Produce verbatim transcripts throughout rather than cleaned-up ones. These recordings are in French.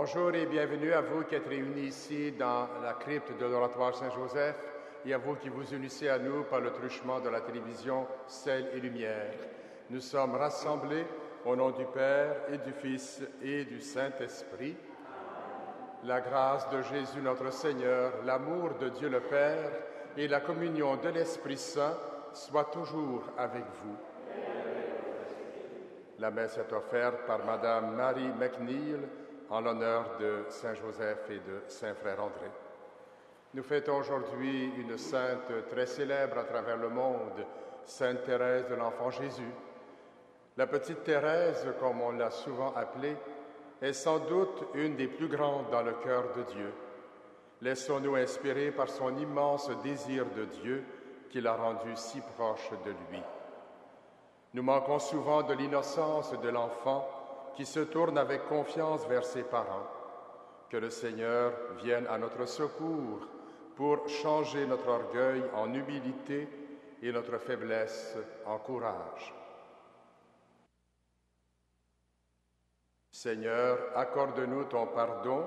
Bonjour et bienvenue à vous qui êtes réunis ici dans la crypte de l'Oratoire Saint-Joseph et à vous qui vous unissez à nous par le truchement de la télévision Sel et Lumière. Nous sommes rassemblés au nom du Père et du Fils et du Saint-Esprit. La grâce de Jésus notre Seigneur, l'amour de Dieu le Père et la communion de l'Esprit Saint soient toujours avec vous. La messe est offerte par Madame Marie McNeil en l'honneur de Saint Joseph et de Saint Frère André. Nous fêtons aujourd'hui une sainte très célèbre à travers le monde, Sainte Thérèse de l'Enfant Jésus. La petite Thérèse, comme on l'a souvent appelée, est sans doute une des plus grandes dans le cœur de Dieu. Laissons-nous inspirer par son immense désir de Dieu qui l'a rendue si proche de lui. Nous manquons souvent de l'innocence de l'enfant qui se tourne avec confiance vers ses parents. Que le Seigneur vienne à notre secours pour changer notre orgueil en humilité et notre faiblesse en courage. Seigneur, accorde-nous ton pardon.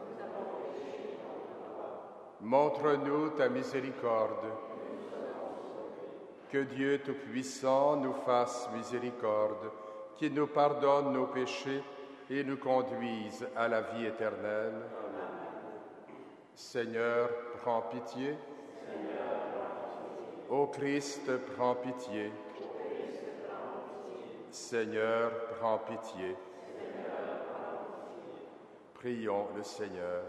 Montre-nous ta miséricorde. Que Dieu Tout-Puissant nous fasse miséricorde, qu'il nous pardonne nos péchés et nous conduise à la vie éternelle. Seigneur, prends pitié. Ô Christ, prends pitié. Seigneur, prends pitié. Prions le Seigneur.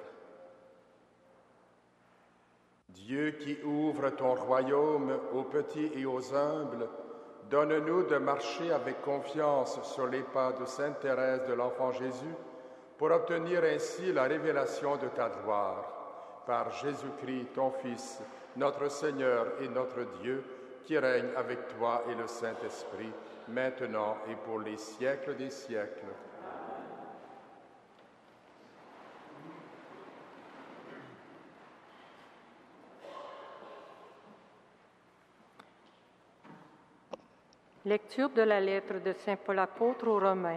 Dieu qui ouvre ton royaume aux petits et aux humbles, donne-nous de marcher avec confiance sur les pas de Sainte Thérèse de l'Enfant Jésus pour obtenir ainsi la révélation de ta gloire. Par Jésus-Christ, ton Fils, notre Seigneur et notre Dieu, qui règne avec toi et le Saint-Esprit, maintenant et pour les siècles des siècles. Lecture de la lettre de Saint Paul apôtre aux Romains.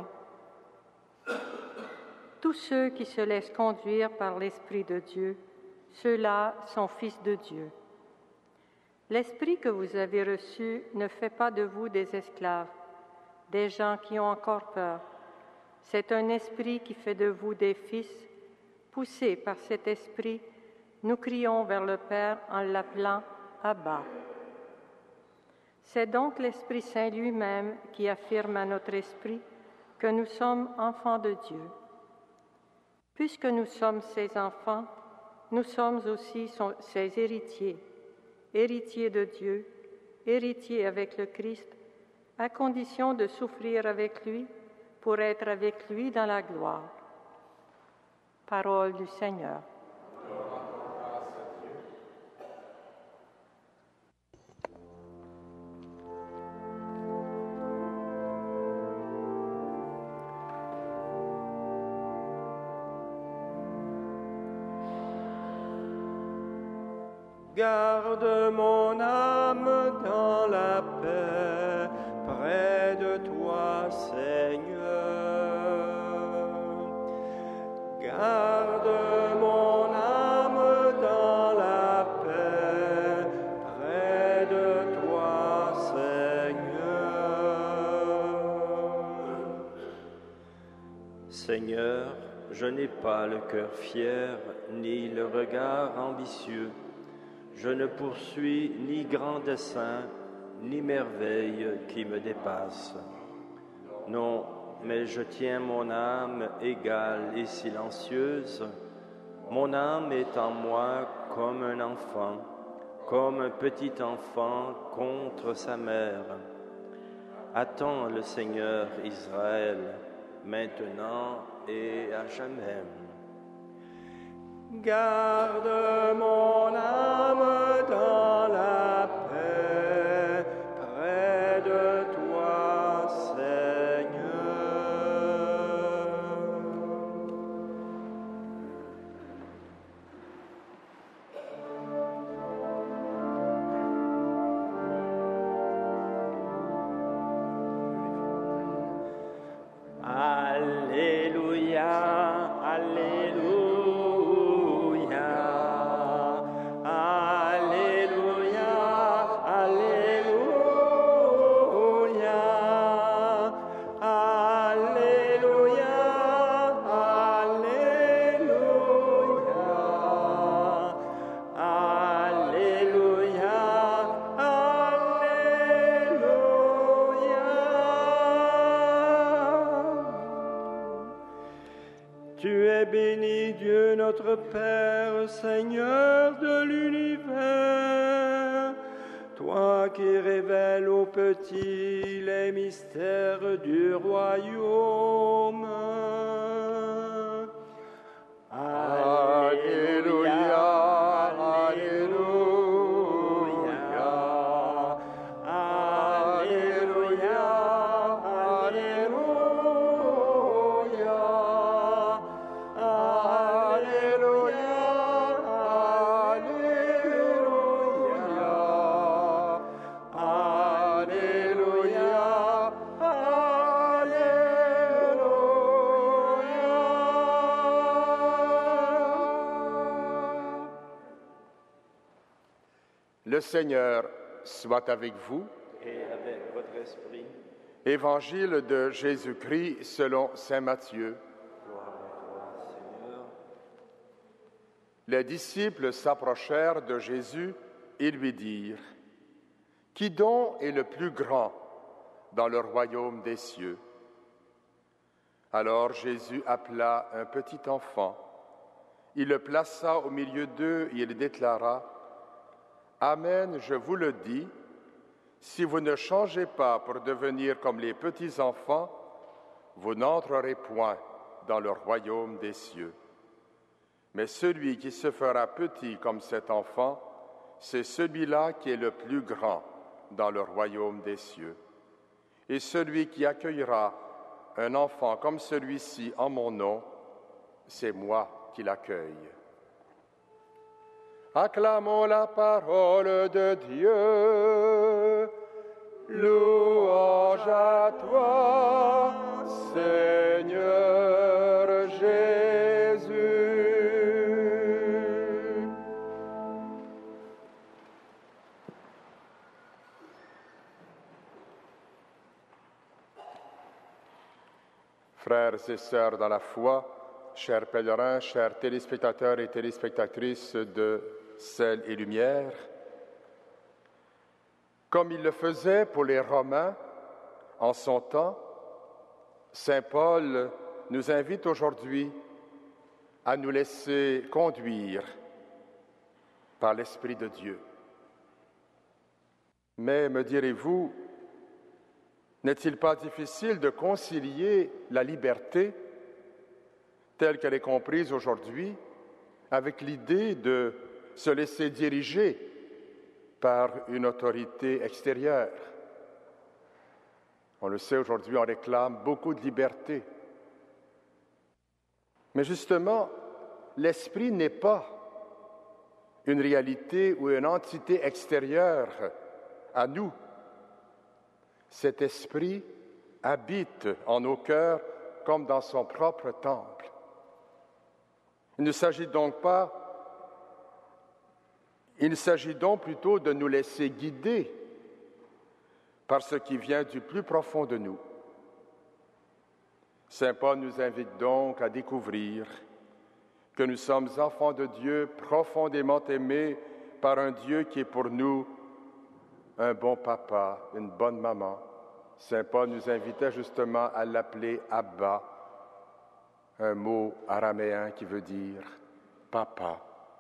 Tous ceux qui se laissent conduire par l'Esprit de Dieu, ceux-là sont fils de Dieu. L'Esprit que vous avez reçu ne fait pas de vous des esclaves, des gens qui ont encore peur. C'est un esprit qui fait de vous des fils. Poussés par cet esprit, nous crions vers le Père en l'appelant Abba. C'est donc l'Esprit Saint lui-même qui affirme à notre esprit que nous sommes enfants de Dieu. Puisque nous sommes ses enfants, nous sommes aussi son, ses héritiers, héritiers de Dieu, héritiers avec le Christ, à condition de souffrir avec lui pour être avec lui dans la gloire. Parole du Seigneur. Garde mon âme dans la paix, près de toi, Seigneur. Garde mon âme dans la paix, près de toi, Seigneur. Seigneur, je n'ai pas le cœur fier, ni le regard ambitieux. Je ne poursuis ni grand dessein, ni merveille qui me dépasse. Non, mais je tiens mon âme égale et silencieuse. Mon âme est en moi comme un enfant, comme un petit enfant contre sa mère. Attends le Seigneur Israël, maintenant et à jamais. Garde mon âme dans la paix, près de toi, Seigneur. Alléluia, Alléluia. notre Père, Seigneur de l'univers, toi qui révèles aux petits les mystères du royaume. Alléluia, Alléluia, Alléluia, Alléluia, Alléluia, Le Seigneur soit avec vous. Et avec votre esprit. Évangile de Jésus-Christ selon saint Matthieu. Gloire à toi, Seigneur. Les disciples s'approchèrent de Jésus et lui dirent : « Qui donc est le plus grand dans le royaume des cieux ?» Alors Jésus appela un petit enfant. Il le plaça au milieu d'eux et il déclara : « Amen, je vous le dis, si vous ne changez pas pour devenir comme les petits enfants, vous n'entrerez point dans le royaume des cieux. Mais celui qui se fera petit comme cet enfant, c'est celui-là qui est le plus grand dans le royaume des cieux. Et celui qui accueillera un enfant comme celui-ci en mon nom, c'est moi qui l'accueille. » Acclamons la parole de Dieu. Louange à toi, Seigneur Jésus. Frères et sœurs dans la foi, chers pèlerins, chers téléspectateurs et téléspectatrices de Sel et Lumière, comme il le faisait pour les Romains en son temps, saint Paul nous invite aujourd'hui à nous laisser conduire par l'Esprit de Dieu. Mais, me direz-vous, n'est-il pas difficile de concilier la liberté telle qu'elle est comprise aujourd'hui avec l'idée de se laisser diriger par une autorité extérieure? On le sait, aujourd'hui, on réclame beaucoup de liberté. Mais justement, l'esprit n'est pas une réalité ou une entité extérieure à nous. Cet esprit habite en nos cœurs comme dans son propre temple. Il ne s'agit donc pas Il s'agit donc plutôt de nous laisser guider par ce qui vient du plus profond de nous. Saint Paul nous invite donc à découvrir que nous sommes enfants de Dieu, profondément aimés par un Dieu qui est pour nous un bon papa, une bonne maman. Saint Paul nous invitait justement à l'appeler Abba, un mot araméen qui veut dire papa.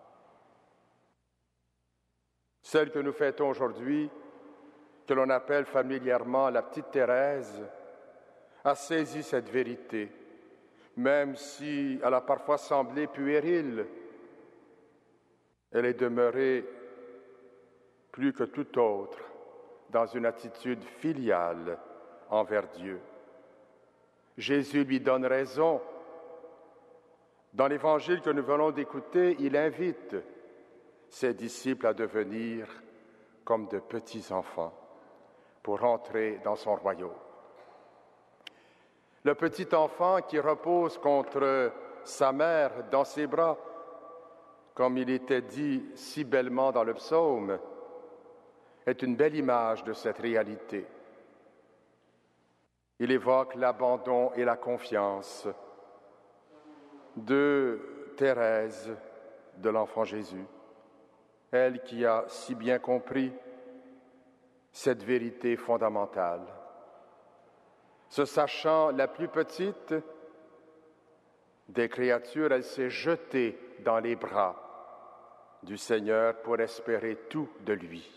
Celle que nous fêtons aujourd'hui, que l'on appelle familièrement la petite Thérèse, a saisi cette vérité, même si elle a parfois semblé puérile. Elle est demeurée plus que tout autre dans une attitude filiale envers Dieu. Jésus lui donne raison. Dans l'évangile que nous venons d'écouter, il invite ses disciples à devenir comme de petits enfants pour entrer dans son royaume. Le petit enfant qui repose contre sa mère dans ses bras, comme il était dit si bellement dans le psaume, est une belle image de cette réalité. Il évoque l'abandon et la confiance de Thérèse, de l'enfant Jésus. Elle qui a si bien compris cette vérité fondamentale. Se sachant la plus petite des créatures, elle s'est jetée dans les bras du Seigneur pour espérer tout de lui.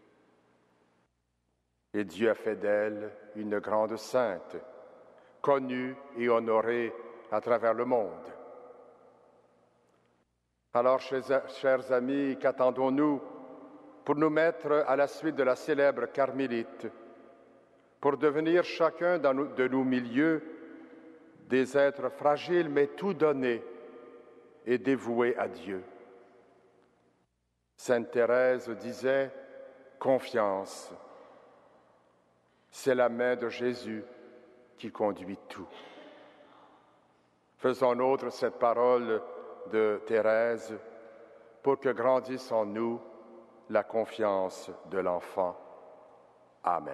Et Dieu a fait d'elle une grande sainte, connue et honorée à travers le monde. Alors, chers amis, qu'attendons-nous pour nous mettre à la suite de la célèbre Carmélite, pour devenir chacun de nos milieux des êtres fragiles mais tout donnés et dévoués à Dieu? Sainte Thérèse disait « Confiance, c'est la main de Jésus qui conduit tout ». Faisons nôtre cette parole de Thérèse pour que grandisse en nous la confiance de l'enfant. Amen.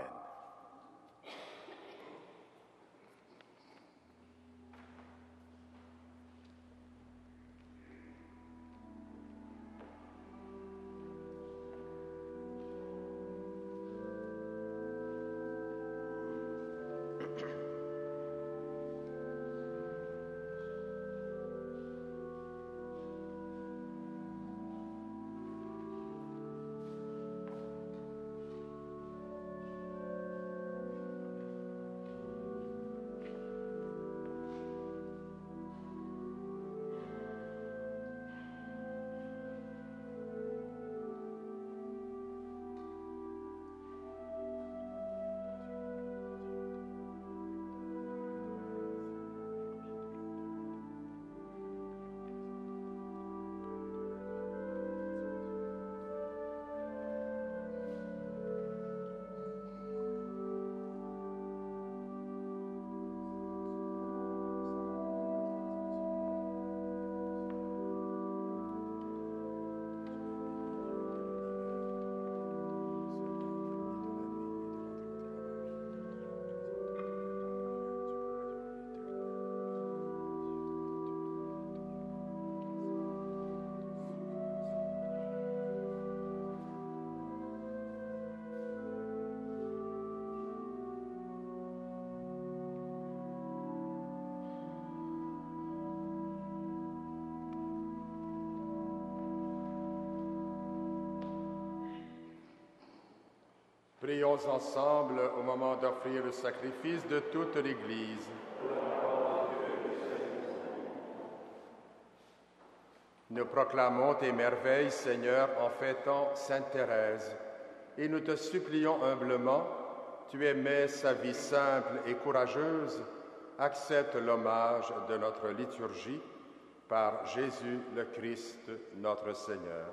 Prions ensemble au moment d'offrir le sacrifice de toute l'Église. Nous proclamons tes merveilles, Seigneur, en fêtant Sainte Thérèse, et nous te supplions humblement, tu aimais sa vie simple et courageuse, accepte l'hommage de notre liturgie par Jésus le Christ, notre Seigneur.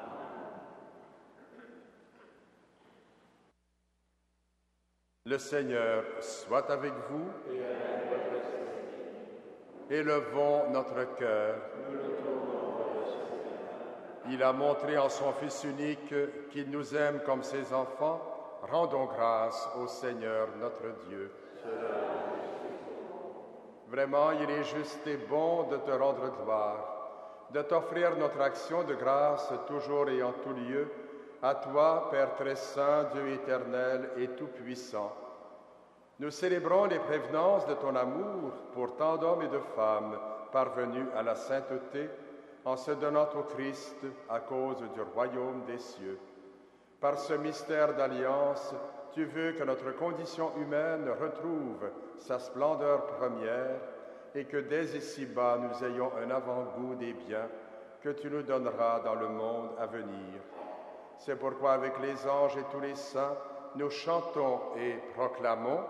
Le Seigneur soit avec vous. Et avec votre esprit. Élevons notre cœur. Nous le tournons vers le Seigneur. Il a montré en son Fils unique qu'il nous aime comme ses enfants. Rendons grâce au Seigneur notre Dieu. Vraiment, il est juste et bon de te rendre gloire, de t'offrir notre action de grâce toujours et en tout lieu, à toi, Père très saint, Dieu éternel et tout-puissant. Nous célébrons les prévenances de ton amour pour tant d'hommes et de femmes parvenus à la sainteté en se donnant au Christ à cause du royaume des cieux. Par ce mystère d'alliance, tu veux que notre condition humaine retrouve sa splendeur première et que dès ici-bas nous ayons un avant-goût des biens que tu nous donneras dans le monde à venir. C'est pourquoi avec les anges et tous les saints, nous chantons et proclamons.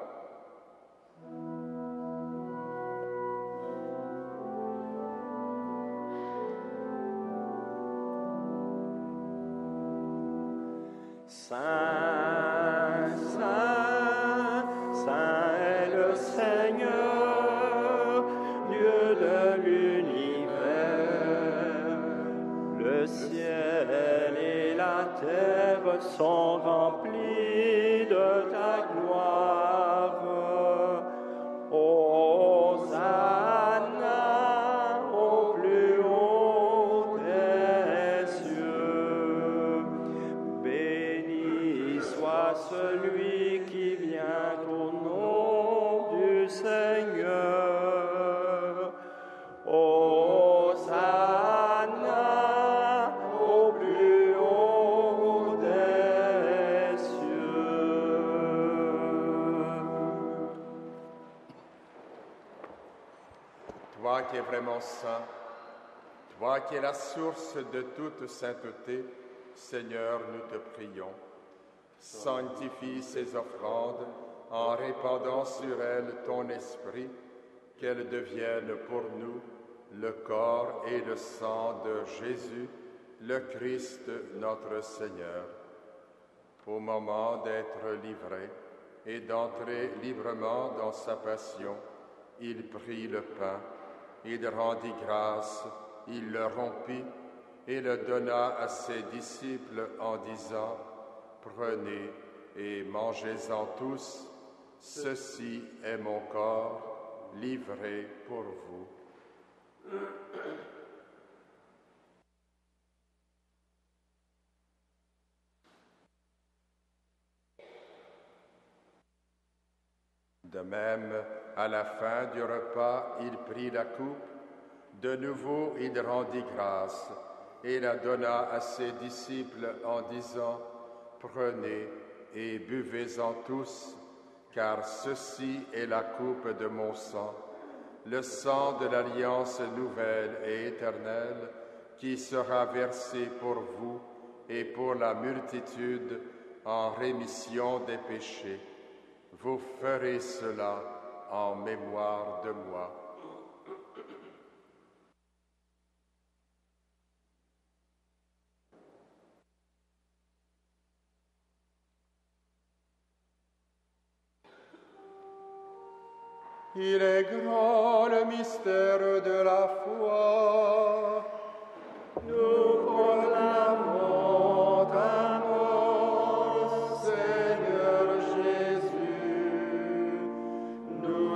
Saint, Saint, Saint est le Seigneur, Dieu de l'univers. Le ciel et la terre sont remplis de ta gloire. Hosanna au plus haut des cieux. Béni soit celui qui vient au nom du Seigneur. Hosanna toi qui es vraiment saint, toi qui es la source de toute sainteté, Seigneur, nous te prions. Sanctifie ces offrandes en répandant sur elles ton esprit, qu'elles deviennent pour nous le corps et le sang de Jésus, le Christ notre Seigneur. Au moment d'être livré et d'entrer librement dans sa passion, il prit le pain, il rendit grâce, il le rompit et le donna à ses disciples en disant: « Prenez et mangez-en tous, ceci est mon corps livré pour vous. » De même, à la fin du repas, il prit la coupe. De nouveau, il rendit grâce et la donna à ses disciples en disant: « Prenez et buvez-en tous, car ceci est la coupe de mon sang, le sang de l'alliance nouvelle et éternelle, qui sera versé pour vous et pour la multitude en rémission des péchés. Vous ferez cela en mémoire de moi. » Il est grand le mystère de la foi. Nous proclamons ta mort, Seigneur Jésus. Nous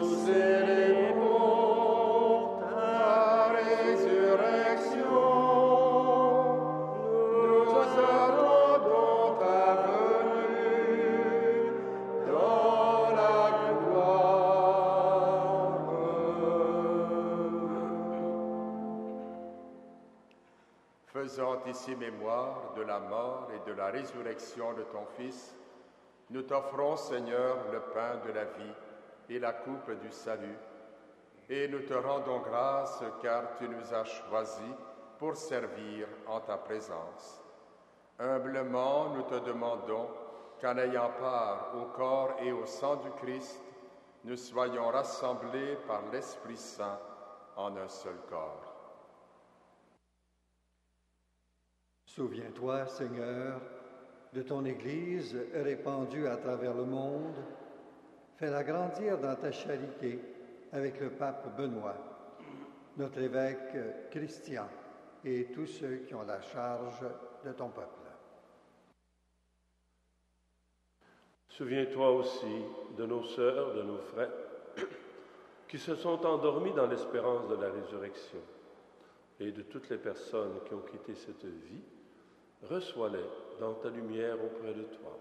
célébrons ta résurrection. Nous attendons ta venue dans la gloire. Faisant ici mémoire de la mort et de la résurrection de ton Fils, nous t'offrons, Seigneur, le pain de la vie et la coupe du salut, et nous te rendons grâce car tu nous as choisis pour servir en ta présence. Humblement, nous te demandons qu'en ayant part au corps et au sang du Christ, nous soyons rassemblés par l'Esprit Saint en un seul corps. Souviens-toi, Seigneur, de ton Église répandue à travers le monde. Fais-la grandir dans ta charité avec le pape Benoît, notre évêque Christian et tous ceux qui ont la charge de ton peuple. Souviens-toi aussi de nos sœurs, de nos frères, qui se sont endormis dans l'espérance de la résurrection, et de toutes les personnes qui ont quitté cette vie. Reçois-les dans ta lumière auprès de toi.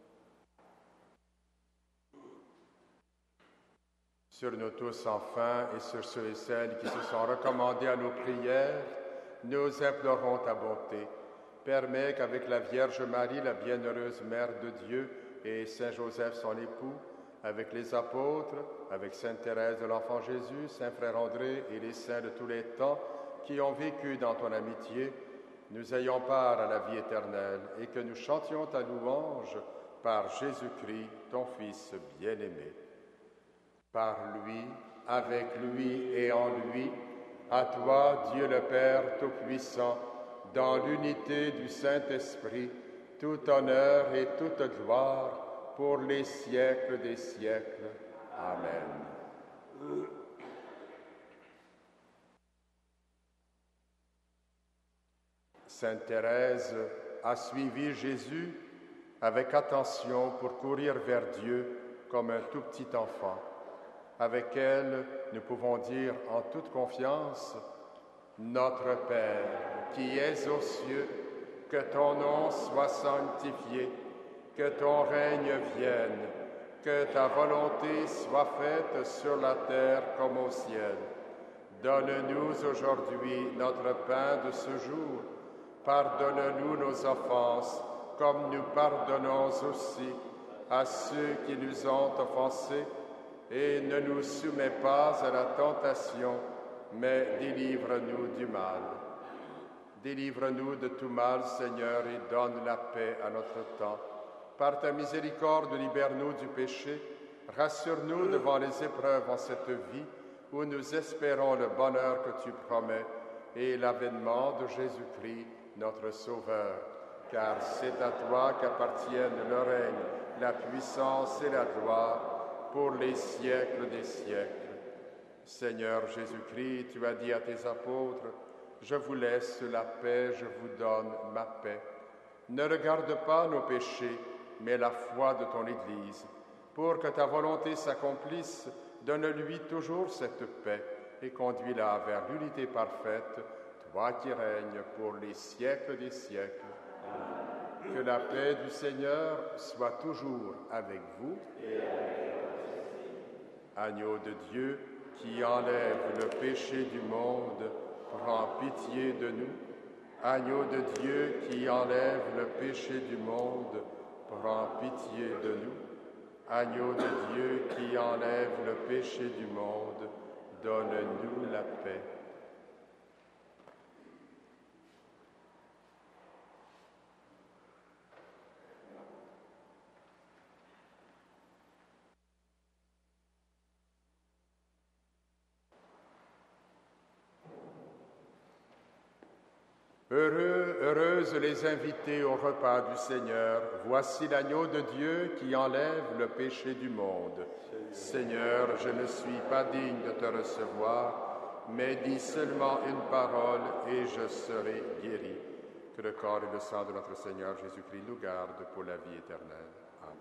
Sur nous tous enfin et sur ceux et celles qui se sont recommandés à nos prières, nous implorons ta bonté. Permets qu'avec la Vierge Marie, la bienheureuse Mère de Dieu, et Saint Joseph son époux, avec les apôtres, avec Sainte Thérèse de l'Enfant Jésus, Saint Frère André et les saints de tous les temps qui ont vécu dans ton amitié, nous ayons part à la vie éternelle et que nous chantions ta louange par Jésus-Christ, ton Fils bien-aimé. Par lui, avec lui et en lui, à toi, Dieu le Père Tout-Puissant, dans l'unité du Saint-Esprit, tout honneur et toute gloire pour les siècles des siècles. Amen. Sainte Thérèse a suivi Jésus avec attention pour courir vers Dieu comme un tout petit enfant. Avec elle, nous pouvons dire en toute confiance: Notre Père, qui es aux cieux, que ton nom soit sanctifié, que ton règne vienne, que ta volonté soit faite sur la terre comme au ciel. Donne-nous aujourd'hui notre pain de ce jour. Pardonne-nous nos offenses, comme nous pardonnons aussi à ceux qui nous ont offensés, et ne nous soumets pas à la tentation, mais délivre-nous du mal. Délivre-nous de tout mal, Seigneur, et donne la paix à notre temps. Par ta miséricorde, libère-nous du péché. Rassure-nous devant les épreuves en cette vie où nous espérons le bonheur que tu promets et l'avènement de Jésus-Christ, notre Sauveur. Car c'est à toi qu'appartiennent le règne, la puissance et la gloire pour les siècles des siècles. Seigneur Jésus-Christ, tu as dit à tes apôtres, « Je vous laisse la paix, je vous donne ma paix. Ne regarde pas nos péchés, mais la foi de ton Église. Pour que ta volonté s'accomplisse, donne-lui toujours cette paix et conduis-la vers l'unité parfaite, toi qui règnes pour les siècles des siècles. Amen. Que la paix du Seigneur soit toujours avec vous. Agneau de Dieu, qui enlève le péché du monde, prends pitié de nous. Agneau de Dieu, qui enlève le péché du monde, prends pitié de nous. Agneau de Dieu, qui enlève le péché du monde, donne-nous la paix. Heureux, heureuses les invités au repas du Seigneur. Voici l'agneau de Dieu qui enlève le péché du monde. Seigneur, je ne suis pas digne de te recevoir, mais dis seulement une parole et je serai guéri. Que le corps et le sang de notre Seigneur Jésus-Christ nous gardent pour la vie éternelle. Amen.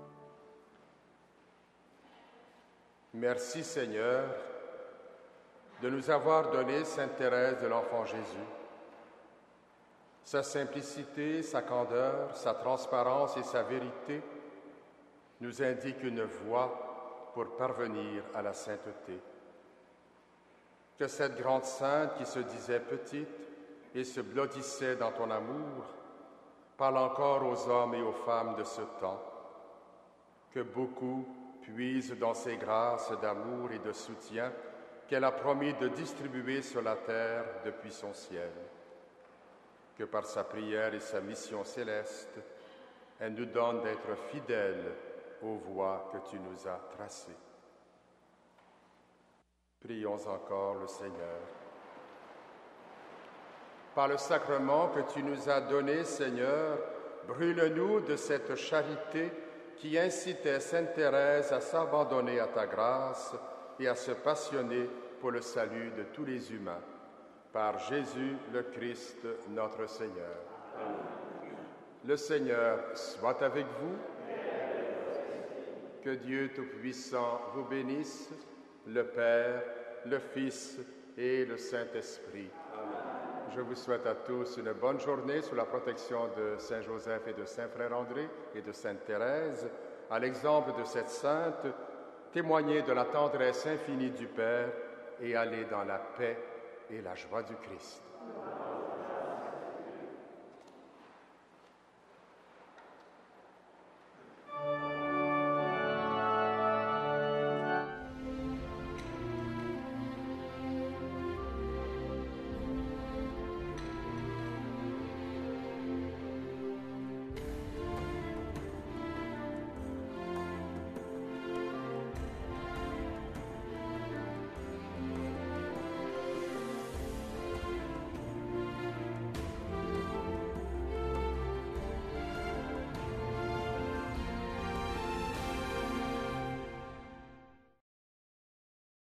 Merci Seigneur, de nous avoir donné Sainte Thérèse de l'Enfant Jésus. Sa simplicité, sa candeur, sa transparence et sa vérité nous indiquent une voie pour parvenir à la sainteté. Que cette grande sainte qui se disait petite et se blottissait dans ton amour parle encore aux hommes et aux femmes de ce temps. Que beaucoup puisent dans ces grâces d'amour et de soutien qu'elle a promis de distribuer sur la terre depuis son ciel. Que par sa prière et sa mission céleste, elle nous donne d'être fidèles aux voies que tu nous as tracées. Prions encore le Seigneur. Par le sacrement que tu nous as donné, Seigneur, brûle-nous de cette charité qui incitait Sainte Thérèse à s'abandonner à ta grâce et à se passionner pour le salut de tous les humains. Par Jésus le Christ, notre Seigneur. Amen. Le Seigneur soit avec vous. Que Dieu Tout-Puissant vous bénisse, le Père, le Fils et le Saint-Esprit. Amen. Je vous souhaite à tous une bonne journée sous la protection de Saint Joseph et de Saint Frère André et de Sainte Thérèse. À l'exemple de cette sainte, témoignez de la tendresse infinie du Père et allez dans la paix et la joie du Christ.